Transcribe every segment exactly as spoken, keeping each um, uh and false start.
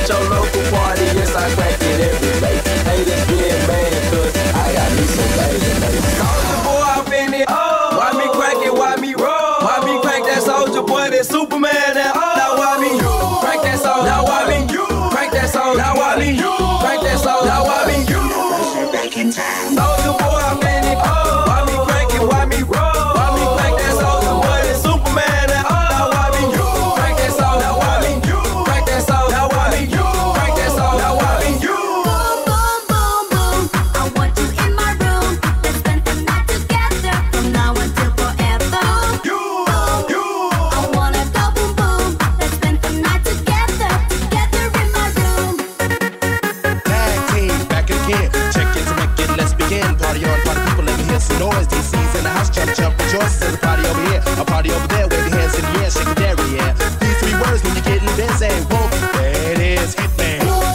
at your local party, yes, I crack it every day. Haters get mad, cause I got me some baby. Soulja Boy up in it, oh. Why me crack it, why me roll? Why me crack that Soulja Boy, that Superman, that oh. Now why me you crack that soul? Now why me you crack that soul? Now why me you crack that soul? Now why me you back in time? Soulja Boy up in it, oh. Why me crack it, why me roll? Why me crack that Soulja Boy, that Superman, that oh. Now why me you crack that soul? Now why me you crack that soul? Now why me you crack that soul? Now why me you? Boom, boom, boom, boom. I want you in my room. Let's spend the night together from now until forever. You, you. I wanna go boom, boom. Let's spend the night together, together in my room. Tag team, back again. Check it to make it, let's begin. Party on, party people, let me hear some noise. D C's in the house, jump, jump, rejoice. There's a party over here, a party over there. Wave your hands in the air, shake your dairy, yeah. These three words when you're getting busy. Whoa, there it is, hit me.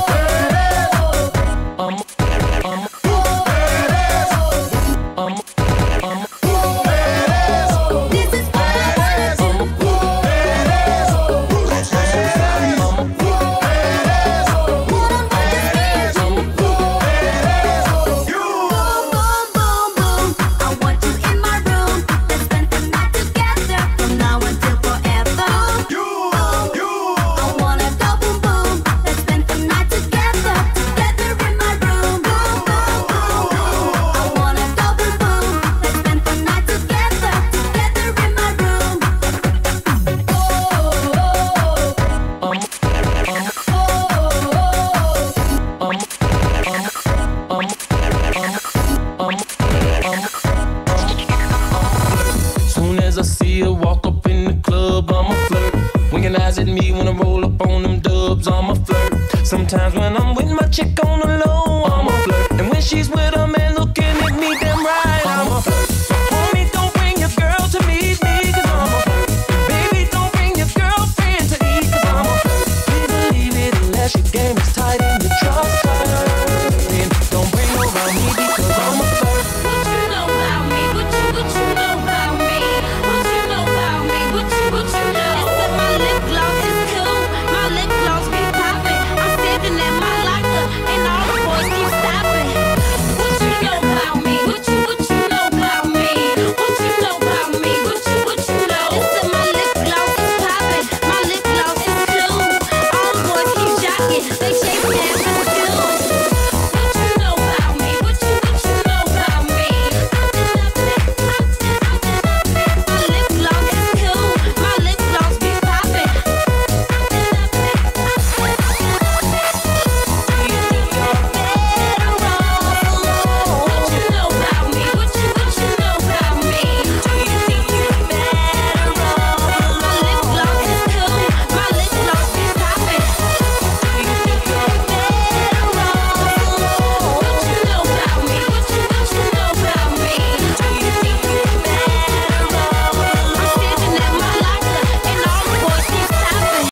This is what I wanna do. What I'm understanding. Boom, boom, boom, boom. I want you in my room. Let's spend the night together from now until forever. I wanna go boom, boom. Let's spend the night together, together in my room. Boom, boom, boom. I wanna go boom, boom. Let's spend the night together, together in my room. Soon as I see her walk up in the club, I'ma flirt. Winking eyes at me when I roll up on them dubs, I'ma flirt. Sometimes when I'm with my chick on the low, I'ma flirt. And when she's with a man looking at me damn right, I'ma flirt. Homie, don't bring your girl to meet me, cause I'ma flirt. Baby, don't bring your girlfriend to eat, cause I'ma flirt. Please believe it unless your game is tight and you trust her. And don't bring her around me because I'ma flirt. What you know about me? What you, what you know about me? What you know about me? What you, what you know? They said my lip gloss is cool. My lip gloss be popping. I'm standing at my locker and all the boys keep stopping. What you know about me? What you, what you know about me? What you know about me? What you, what you know? They said my lip gloss is popping. My lip gloss is cool. All the boys keep jocking. They chasing that